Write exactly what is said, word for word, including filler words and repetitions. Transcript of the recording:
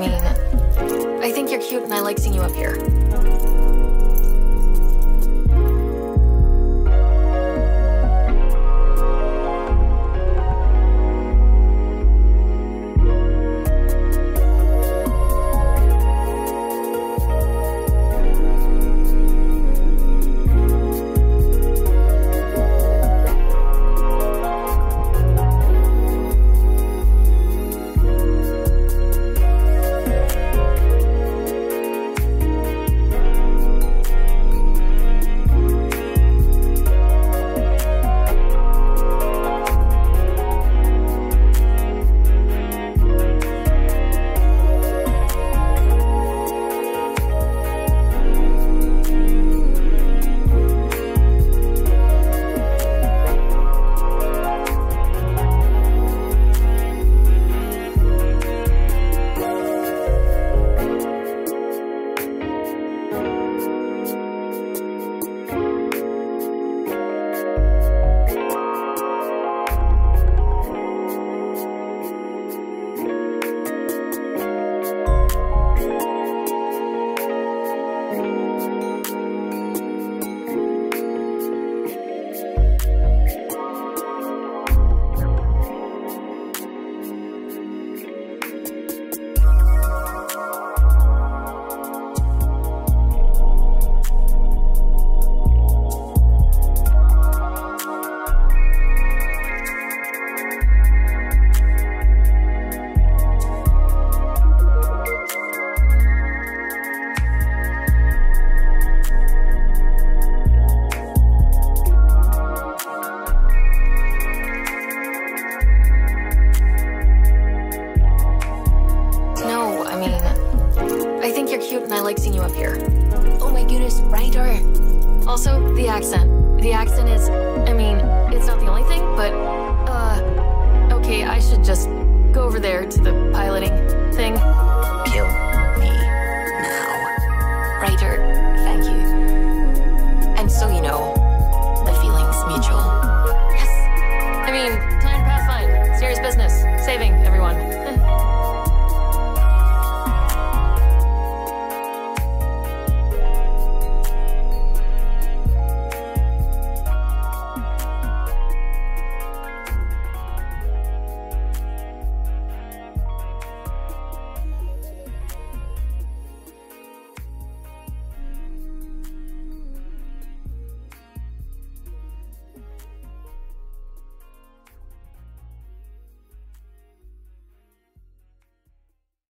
mean, I think you're cute and I like seeing you up here. Also, the accent. The accent is, I mean, it's not the only thing, but, uh, okay, I should just go over there to the pilot